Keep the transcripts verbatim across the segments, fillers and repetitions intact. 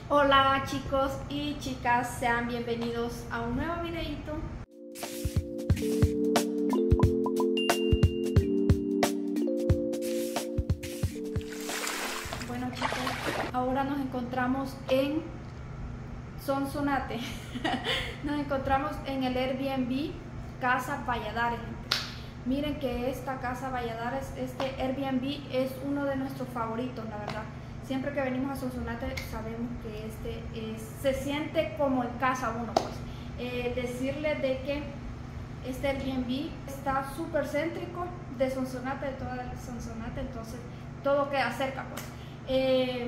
Hola chicos y chicas, sean bienvenidos a un nuevo videito. Bueno chicos, ahora nos encontramos en Sonsonate. Nos encontramos en el Airbnb Casa Valladares. Miren que esta Casa Valladares, este Airbnb es uno de nuestros favoritos, la verdad. Siempre que venimos a Sonsonate sabemos que este es, se siente como en casa uno, pues. Eh, decirles de que este Airbnb está súper céntrico de Sonsonate, de toda la Sonsonate, entonces todo queda cerca, pues. Eh,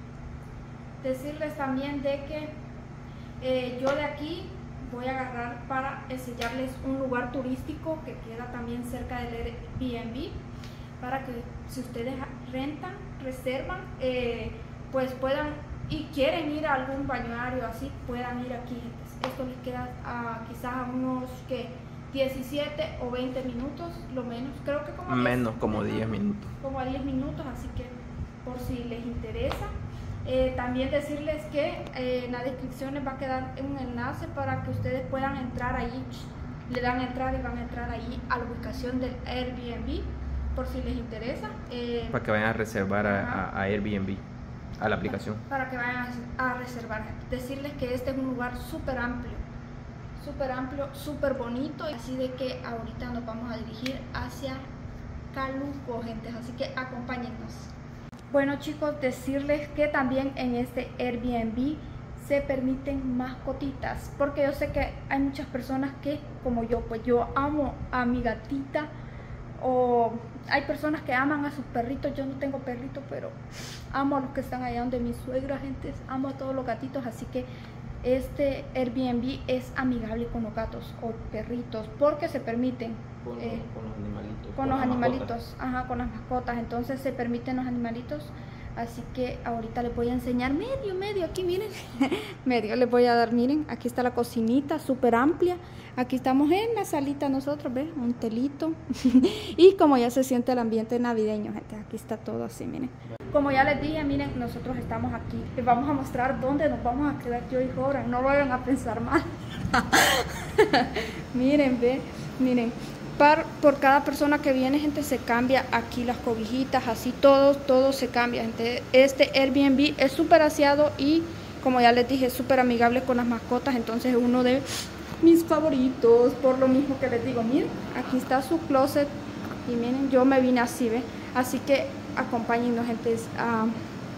decirles también de que eh, yo de aquí voy a agarrar para enseñarles un lugar turístico que queda también cerca del Airbnb, para que si ustedes rentan, reservan, eh, pues puedan y quieren ir a algún balneario así, puedan ir aquí. Esto les queda a, quizás a unos que diecisiete o veinte minutos, lo menos, creo que como menos, diez, como diez minutos. Como a diez minutos, así que por si les interesa. Eh, también decirles que eh, en la descripción les va a quedar un enlace para que ustedes puedan entrar ahí, le dan a entrar y van a entrar ahí a la ubicación del Airbnb, por si les interesa. Eh, para que vayan a reservar a, a, a Airbnb, a la aplicación. Para que vayan a, a reservar. Decirles que este es un lugar súper amplio, súper amplio, súper bonito. Así de que ahorita nos vamos a dirigir hacia Caluco, gente. Así que acompáñennos. Bueno chicos, decirles que también en este Airbnb se permiten mascotitas, porque yo sé que hay muchas personas que, como yo, pues yo amo a mi gatita, o hay personas que aman a sus perritos. Yo no tengo perritos, pero amo a los que están allá donde mi suegra, gente, amo a todos los gatitos, así que este Airbnb es amigable con los gatos o perritos, porque se permiten con, eh, con los animalitos, con con los las animalitos, mascotas. ajá, con las mascotas, entonces se permiten los animalitos. Así que ahorita les voy a enseñar medio, medio, aquí miren, medio les voy a dar, miren, aquí está la cocinita súper amplia, aquí estamos en la salita nosotros, ¿ven? Un telito, y como ya se siente el ambiente navideño, gente, aquí está todo así, miren. Como ya les dije, miren, nosotros estamos aquí, les vamos a mostrar dónde nos vamos a quedar yo y Joran, no vayan a pensar mal. Miren, ve, miren. Par, por cada persona que viene, gente, se cambia aquí las cobijitas, así todo, todo se cambia, gente. Este Airbnb es súper aseado y, como ya les dije, es súper amigable con las mascotas, entonces es uno de mis favoritos, por lo mismo que les digo. Miren, aquí está su closet y miren, yo me vine así, ¿ve? Así que acompáñennos, gente, a,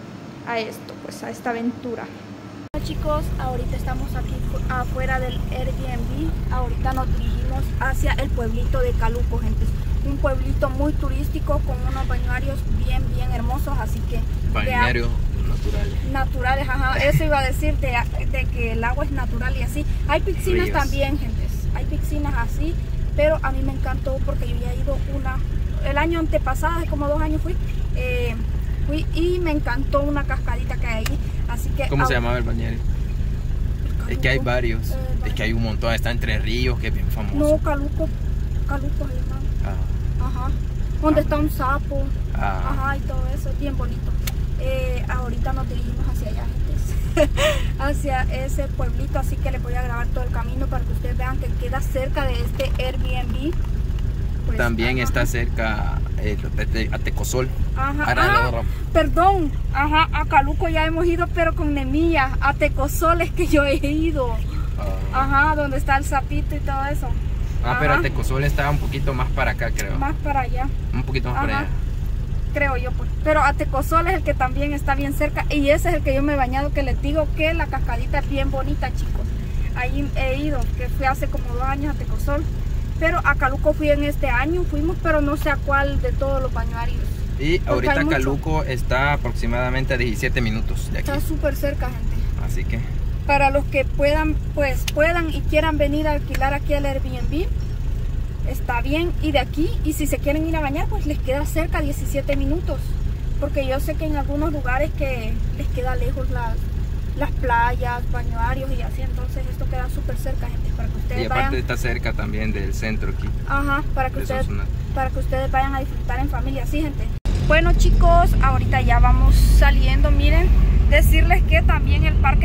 a esto, pues, a esta aventura. Chicos, ahorita estamos aquí afuera del Airbnb. Ahorita nos dirigimos hacia el pueblito de Caluco, gente. Un pueblito muy turístico con unos bañarios bien, bien hermosos, así que... Bañarios naturales. Naturales, ajá. Eso iba a decir, de, de que el agua es natural y así. Hay piscinas Ríos. también, gente. Hay piscinas así, pero a mí me encantó porque yo ya he ido una... El año antepasado, hace como dos años fui, eh, fui y me encantó una cascadita que hay ahí. Así que, ¿cómo a, se llamaba el balneario? Caluco, es que hay varios, eh, es que hay un montón, está Entre Ríos, que es bien famoso. No, Caluco, Caluco se llama. Ah. Ajá. Donde Ah. está un sapo. Ah. Ajá, y todo eso, es bien bonito. Eh, ahorita nos dirigimos hacia allá, gente. Hacia ese pueblito, así que les voy a grabar todo el camino para que ustedes vean que queda cerca de este Airbnb. Pues, también ajá. está cerca eh, a Tecosol. Ajá, Ah, ah, perdón, ajá, a Caluco ya hemos ido, pero con Nemilla. A Tecosol es que yo he ido. Ah. Ajá, donde está el sapito y todo eso. Ah, Ajá. pero a Tecosol está un poquito más para acá, creo. Más para allá. Un poquito más Ajá. para allá. Creo yo, pues. Pero a Tecosol es el que también está bien cerca. Y ese es el que yo me he bañado, que les digo que la cascadita es bien bonita, chicos. Ahí he ido, que fui hace como dos años a Tecosol. Pero a Caluco fui en este año, fuimos, pero no sé a cuál de todos los bañarios. Y Porque ahorita hay Caluco mucho. está aproximadamente a diecisiete minutos de aquí. Está súper cerca, gente. Así que... Para los que puedan, pues puedan y quieran venir a alquilar aquí al Airbnb, está bien. Y de aquí, y si se quieren ir a bañar, pues les queda cerca diecisiete minutos. Porque yo sé que en algunos lugares que les queda lejos las, las playas, bañarios y así, entonces esto queda súper cerca, gente, para que ustedes Y aparte vayan. está cerca también del centro aquí. Ajá, para que de ustedes, Sonsonate. para que ustedes vayan a disfrutar en familia, sí, gente. Bueno chicos, ahorita ya vamos saliendo, miren, decirles que también el parque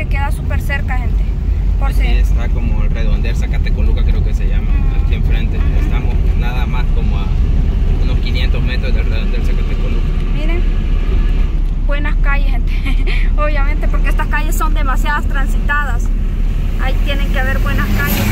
estas calles son demasiadas transitadas. Ahí tienen que haber buenas calles.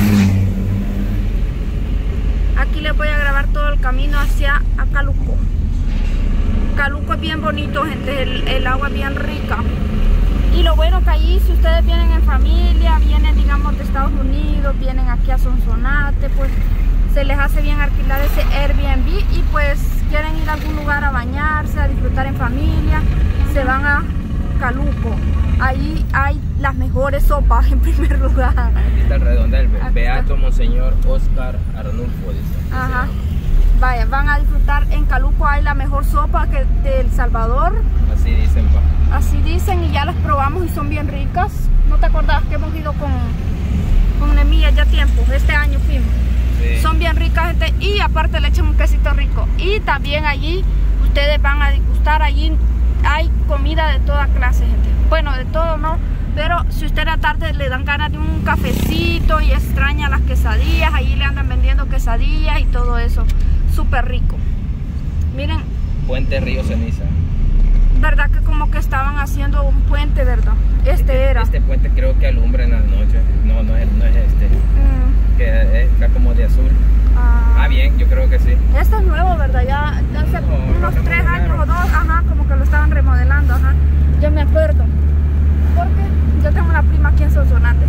Aquí les voy a grabar todo el camino hacia a Caluco. Caluco es bien bonito, gente, el, el agua es bien rica. Y lo bueno que allí, si ustedes vienen en familia, vienen digamos de Estados Unidos, vienen aquí a Sonsonate, pues se les hace bien alquilar ese Airbnb y pues quieren ir a algún lugar a bañarse, a disfrutar en familia, se van a Caluco. Ahí hay las mejores sopas en primer lugar. Aquí está el redondel, Beato Monseñor Oscar Arnulfo, dice. Ajá. Vaya, van a disfrutar en Caluco, hay la mejor sopa que de El Salvador. Así dicen, pa. Así dicen y ya las probamos y son bien ricas. ¿No te acordás que hemos ido con, con Nemilla ya tiempo? Este año fuimos. Sí. Son bien ricas, gente, y aparte le echan un quesito rico. Y también allí ustedes van a degustar, allí hay comida de toda clase, gente. Bueno, de todo no, pero si usted a la tarde le dan ganas de un cafecito y extraña las quesadillas, allí le andan vendiendo quesadillas y todo eso. Súper rico. Miren. Puente Río Ceniza. Verdad que como que estaban haciendo un puente, ¿verdad? Este, este era. Este puente creo que alumbra en las noches. No, no es, no es este. Mm. Que está como de azul. Ah. ah, bien, yo creo que sí. Este es nuevo, ¿verdad? Ya hace no, unos no tres años o dos, ajá, como que lo estaban remodelando, ajá. Yo me acuerdo. Porque yo tengo una prima aquí en Sonsonate.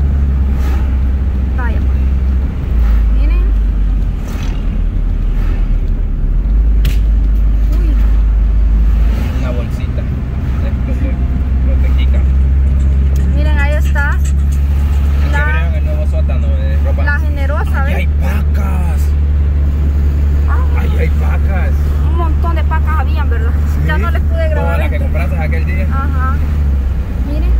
Vaya. Miren. Uy. Una bolsita. Lo te quica. Miren, ahí está. La, el nuevo sótano de ropa. La Generosa, ¿ves? ¡Ahí hay pacas! Ah, ¡Ahí hay pacas! Un montón de pacas habían, ¿verdad? ¿Sí? Ya no les pude grabar. Como la que compraste aquel día. Ajá. Miren.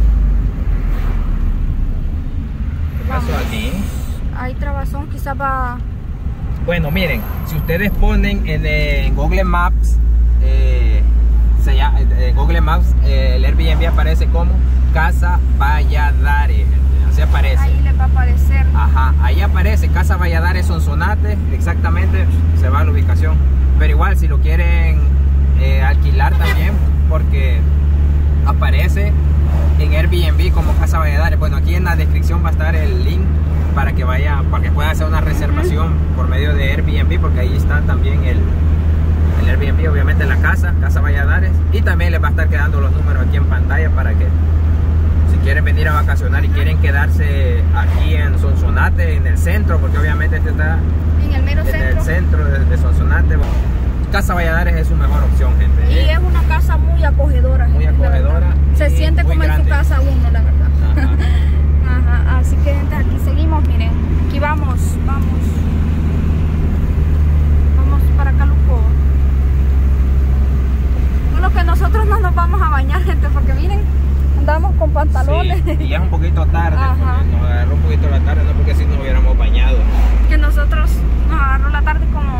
¿Qué pasó aquí? Hay trabazón, quizás va... Bueno, miren, si ustedes ponen en, en Google Maps, eh, se llama, en Google Maps, eh, el Airbnb aparece como Casa Valladares. Así aparece. Ahí les va a aparecer. Ajá, ahí aparece Casa Valladares Sonsonate, exactamente, se va a la ubicación. Pero igual, si lo quieren eh, alquilar también, porque aparece en Airbnb como Casa Valladares. Bueno, aquí en la descripción va a estar el link para que vaya, para que pueda hacer una reservación uh-huh. por medio de Airbnb, porque ahí está también el, el Airbnb, obviamente la casa, Casa Valladares, y también les va a estar quedando los números aquí en pantalla para que si quieren venir a vacacionar y quieren quedarse aquí en Sonsonate, en el centro, porque obviamente este está en el mero en centro, el centro de, de Sonsonate. Casa Valladares es su mejor opción, gente. Y es una casa muy acogedora. Muy acogedora. Se siente como grande. En su casa uno, la verdad. Ajá. Ajá. Así que, gente, aquí seguimos, miren. Aquí vamos, vamos. Vamos para Caluco. Solo que nosotros no nos vamos a bañar, gente, porque miren, andamos con pantalones. Sí, y ya es un poquito tarde. Ajá. Nos agarró un poquito la tarde, no porque si nos hubiéramos bañado. Que nosotros nos agarró la tarde como...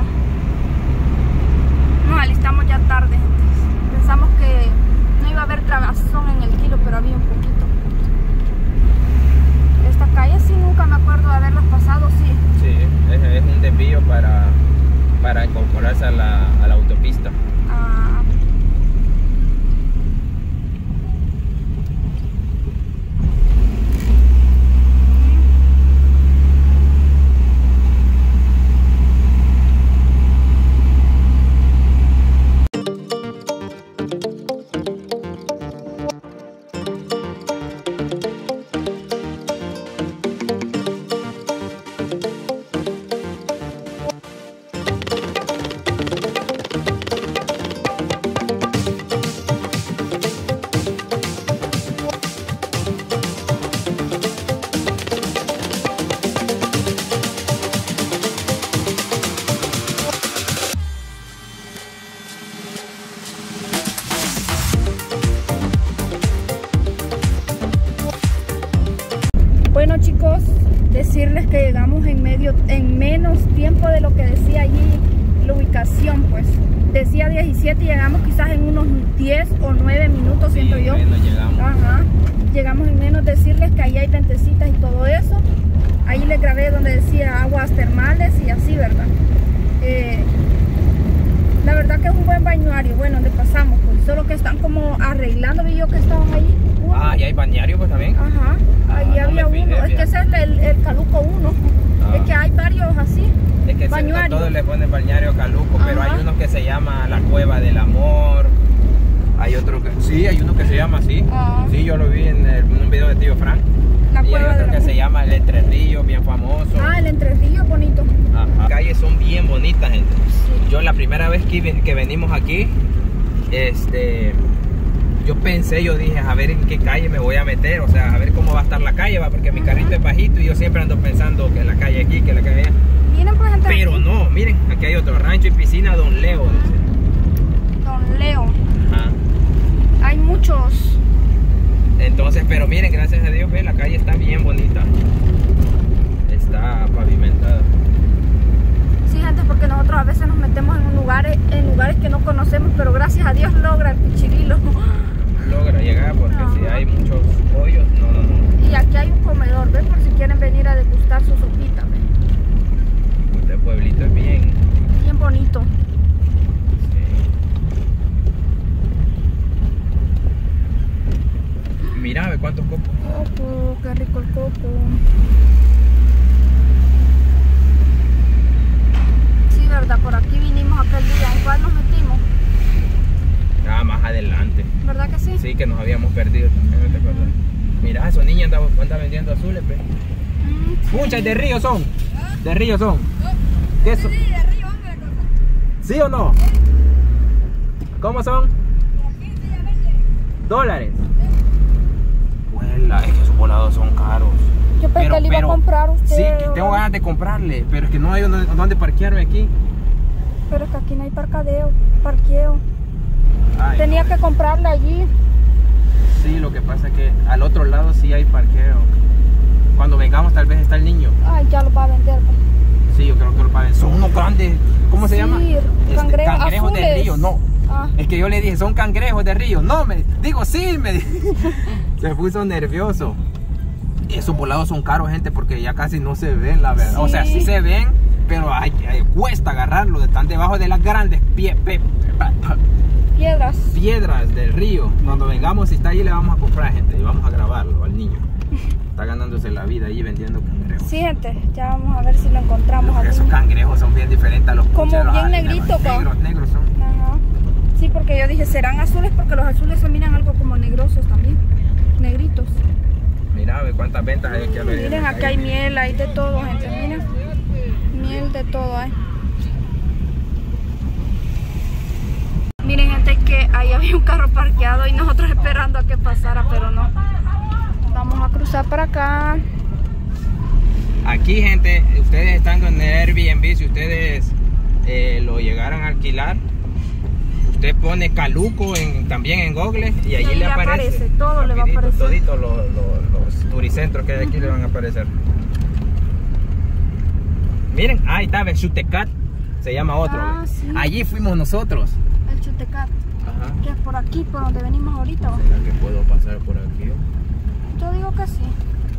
Nos alistamos ya tarde, gente. Pensamos que no iba a haber trabazón en el kilo, pero había un poquito. Esta calle sí nunca me acuerdo de haberlas pasado, sí. Sí, es, es un desvío para, para incorporarse a la, a la autopista. Ah. Bueno, chicos, decirles que llegamos en medio en menos tiempo de lo que decía allí la ubicación, pues decía diecisiete y llegamos quizás en unos diez o nueve minutos, sí, siento yo. Menos llegamos. Ajá. Llegamos en menos. Decirles que ahí hay ventecitas y todo eso. Ahí les grabé donde decía aguas termales y así, ¿verdad? Eh, la verdad que es un buen bañuario. Bueno, donde pasamos, pues solo que están como arreglando, vi yo que estaban ahí. Ah, y el Caluco uno. Ah. Es que hay varios así. Es que a todos le ponen balneario Caluco, ajá, pero hay uno que se llama la Cueva del Amor. Hay otro que, sí, hay uno que se llama así. Ah. Sí, yo lo vi en, el, en un video de tío Frank. La y hay otro que se llama el Entre Ríos, bien famoso. Ah, el Entre Ríos, bonito. Ajá. Las calles son bien bonitas, gente. Sí. Yo la primera vez que, que venimos aquí, este, yo pensé, yo dije, a ver en qué calle me voy a meter, o sea, a ver cómo va a estar la calle, va, porque mi uh-huh. carrito es bajito y yo siempre ando pensando que la calle aquí, que la calle allá. Miren, por ejemplo, pero aquí. No, miren, aquí hay otro rancho y piscina Don Leo. Dice. Don Leo. Ajá. Hay muchos. Entonces, pero miren, gracias a Dios, ve, la calle está bien bonita. Está pavimentada. Sí, gente, porque nosotros a veces nos metemos en lugares, en lugares que no conocemos, pero gracias a Dios logra el pichirilo. Logra llegar, porque no. Si hay muchos hoyos, no, no, no. Y aquí hay un comedor, ¿ves? Por si quieren venir a degustar su sopita, ¿ves? Este pueblito es bien... bien bonito. Mira, ve cuántos cocos. Coco, qué rico el coco. Sí, verdad, por aquí vinimos aquel día. ¿En cuál nos metimos? Ah, más adelante. ¿Verdad que sí? Sí, que nos habíamos perdido también, ¿no te acuerdas? Mira, esos niños andan, andan vendiendo azules, pe. Mm, muchas sí. De río son. ¿Ah? De río son. ¿Qué son? Sí, de río, hombre. ¿Sí o no? Sí. ¿Cómo son? quince y a veinte. ¿Dólares? Es que esos volados son caros. Yo pensé que le iba a comprar usted. Sí, que tengo ganas de comprarle, pero es que no hay donde, donde parquearme aquí. Pero es que aquí no hay parqueo, parqueo. Ay, tenía no. que comprarle allí. Sí, lo que pasa es que al otro lado sí hay parqueo. Cuando vengamos tal vez está el niño. Ay, ya lo va a vender. Sí, yo creo que lo va a vender. Son unos grandes, ¿cómo se sí, llama? Cangre Este, cangrejos azules. de río, no. Ah. Es que yo le dije, son cangrejos de río. No, me digo, sí, me se puso nervioso. Esos volados son caros, gente, porque ya casi no se ven, la verdad. Sí. O sea, sí se ven, pero hay, hay, cuesta agarrarlo. Están debajo de las grandes pie, pe, piedras. Piedras del río. Cuando vengamos, si está ahí, le vamos a comprar, gente, y vamos a grabarlo al niño. Está ganándose la vida ahí vendiendo cangrejos. Sí, gente, ya vamos a ver si lo encontramos. Los, esos cangrejos son bien diferentes a los como pucheros, bien negritos, negros, negros son. Ajá. Sí, porque yo dije, serán azules, porque los azules se miran algo como negrosos también, negritos. Mira, ve cuántas ventas hay aquí. Mm, miren, acá hay miel, hay de todo, gente, miren. Miel de todo hay. Miren, gente, que ahí había un carro parqueado y nosotros esperando a que pasara, pero no. Vamos a cruzar para acá. Aquí, gente, ustedes estando en el Airbnb, si ustedes eh, lo llegaran a alquilar, usted pone Caluco en, también en Google y allí sí, le aparece, aparece todo, le va a aparecer. Toditos los, los, los turicentros que hay aquí uh-huh. le van a aparecer. Miren, ahí está, el Chutecat, se llama otro. Ah, sí. Allí fuimos nosotros. El Chutecat. Ajá. Que es por aquí, por donde venimos ahorita. ¿O? ¿Será que puedo pasar por aquí? Yo digo que sí.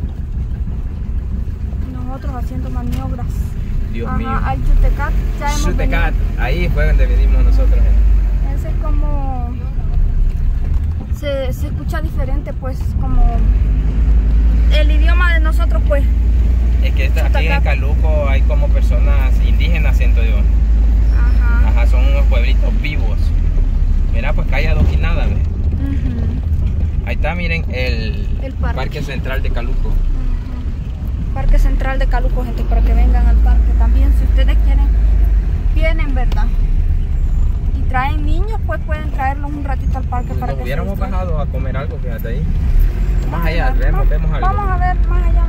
Nosotros haciendo maniobras. Dios Ajá, mío. Al Chutecat, ya hemos Chutecat, ahí fue donde venimos nosotros. Ese es como... Se, se escucha diferente, pues, como... El idioma de nosotros, pues. Es que esta, aquí en Caluco hay como personas indígenas, siento yo. Ajá. Ajá, son unos pueblitos vivos. Mira, pues calle adoquinada, ¿ves? Uh-huh. Ahí está, miren, el, el parque. parque Central de Caluco. Uh-huh. Parque Central de Caluco, gente, para que vengan al parque también. Si ustedes quieren, vienen, ¿verdad? Y traen niños, pues pueden traerlos un ratito al parque. Nos para que hubiéramos bajado a comer algo, fíjate ahí. Más Ay, allá, vemos, más, vemos algo. Vamos a ver más allá.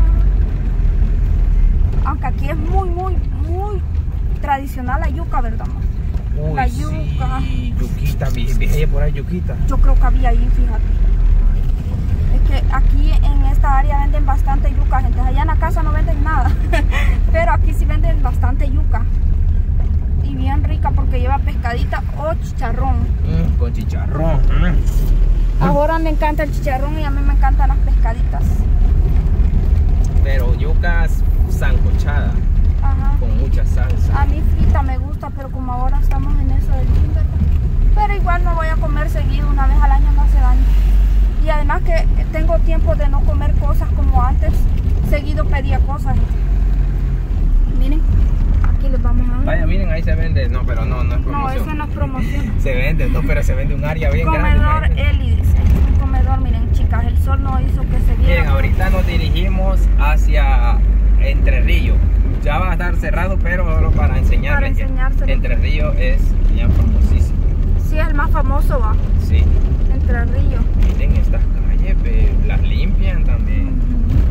Aunque aquí es muy, muy, muy tradicional la yuca, ¿verdad? Uy, la yuca. Sí, yuquita, vi por ahí yuquita. Yo creo que había ahí, fíjate. Es que aquí en esta área venden bastante yuca, gente. Allá en la casa no venden nada. Pero aquí sí venden bastante yuca. Y bien rica porque lleva pescadita o chicharrón. Mm, con chicharrón. Mm. Ahora me encanta el chicharrón y a mí me encantan las pescaditas. Pero yucas sancochada. Ajá. Con mucha salsa. A mí frita me gusta, pero como ahora estamos en eso del timber, pero igual no voy a comer seguido, una vez al año no hace daño. Y además que tengo tiempo de no comer cosas como antes, seguido pedía cosas grande, no, pero no, no es promoción. No, ese no es promoción. Se vende, no, pero se vende un área bien Comedor grande. Eli, dice. Un comedor, miren, chicas, el sol no hizo que se viera. Bien, ahorita nos dirigimos hacia Entre Ríos. Ya va a estar cerrado, pero solo para enseñarles Para enseñárselo. que Entre Ríos es bien famosísimo. Sí, es el más famoso, va. Sí. Entre Ríos. Miren estas calles, pe, las limpian también.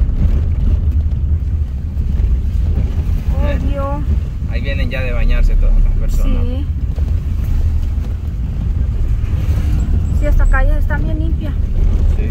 ¿Eh? Obvio. Ahí vienen ya de bañarse todas las personas. Sí. Sí, estas calles están bien limpias. Sí.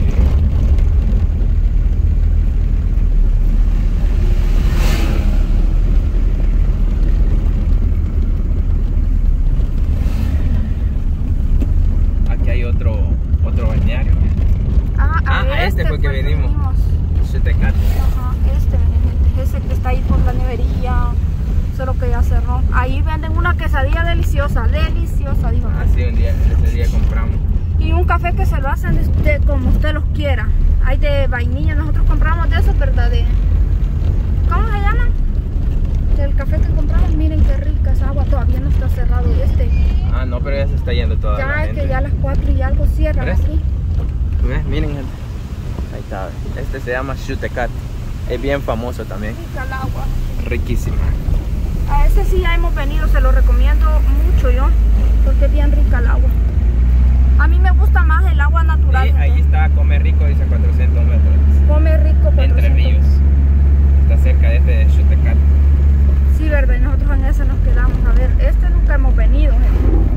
Aquí hay otro otro balneario. Ah, a Ah, ver, a este fue que el venimos. Chutecat. Ajá, este, miren, gente, ese que está ahí por la nevería. Solo que ya cerró. Ahí venden una quesadilla deliciosa, deliciosa, dijo. Ah, sí, un día, ese día compramos. Y un café que se lo hacen de, de como usted los quiera. Hay de vainilla, nosotros compramos de esos, ¿verdad? De, ¿cómo se llaman? Del café que compramos, miren qué rica esa agua, todavía no está cerrado este. Ah, no, pero ya se está yendo toda Ya la es gente. que ya a las cuatro y algo cierran ¿Ves? aquí. ¿Ves? Miren, gente. Ahí está. Este se llama Chutecat. Es bien famoso también. Rica el agua. Riquísima. A ese sí ya hemos venido, se lo recomiendo mucho yo, porque es bien rica el agua. A mí me gusta más el agua natural. Y ahí gente. está Come Rico, dice cuatrocientos metros. Come rico. Entre cuatrocientos. Ríos. Está cerca de este Chutecat. Sí, verdad, y nosotros en ese nos quedamos. A ver, este nunca hemos venido, gente.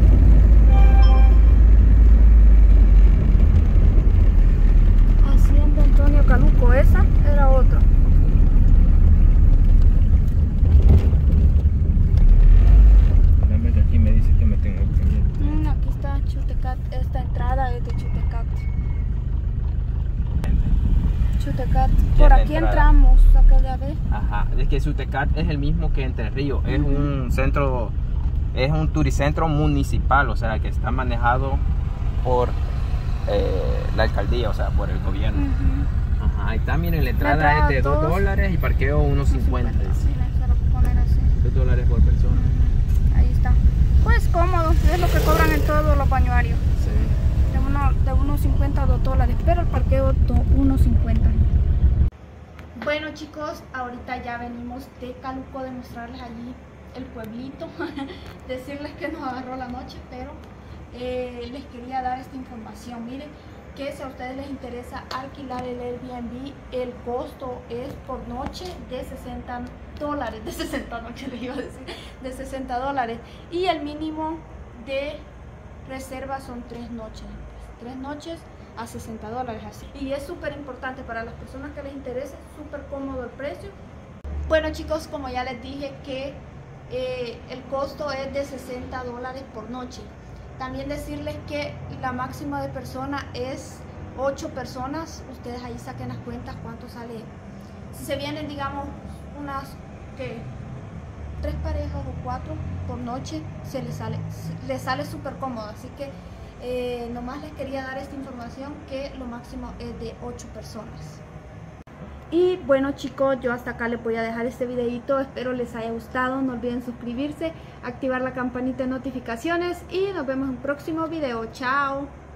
Hacienda Antonio Caluco, esa era otra. Dame que aquí me dice que me tengo que ir. Mm, aquí está Chutecat, esta entrada es de Chutecat. Chutecat, por la aquí entrada. entramos, saqué de a ver. Ajá, es que Chutecat es el mismo que Entre Ríos. Es un centro, es un turicentro municipal, o sea, que está manejado por eh, la alcaldía, o sea, por el gobierno. Ujú. Ajá, ahí está, miren, la entrada, entrada, es de dos todos. dólares y parqueo uno cincuenta. Sí, se lo puedo poner así. dos dólares por persona. Ujú, ahí está. Pues cómodo, es lo que cobran en todos los bañuarios. Sí. De uno, de unos cincuenta a dos dólares, pero el parqueo unos cincuenta. Bueno chicos, ahorita ya venimos de Caluco de mostrarles allí el pueblito, decirles que nos agarró la noche, pero eh, les quería dar esta información. Miren que si a ustedes les interesa alquilar el Airbnb, el costo es por noche de sesenta dólares, de sesenta noches les iba a decir, de sesenta dólares, y el mínimo de reserva son tres noches, tres noches a sesenta dólares así. Y es súper importante para las personas que les interese, súper cómodo el precio. Bueno chicos, como ya les dije que eh, el costo es de sesenta dólares por noche. También decirles que la máxima de personas es ocho personas. Ustedes ahí saquen las cuentas cuánto sale. Si se vienen, digamos, unas que tres parejas o cuatro por noche, se les sale, les sale súper cómodo. Así que eh, nomás les quería dar esta información, que lo máximo es de ocho personas. Y bueno chicos, yo hasta acá les voy a dejar este videito, espero les haya gustado, no olviden suscribirse, activar la campanita de notificaciones y nos vemos en un próximo video. Chao.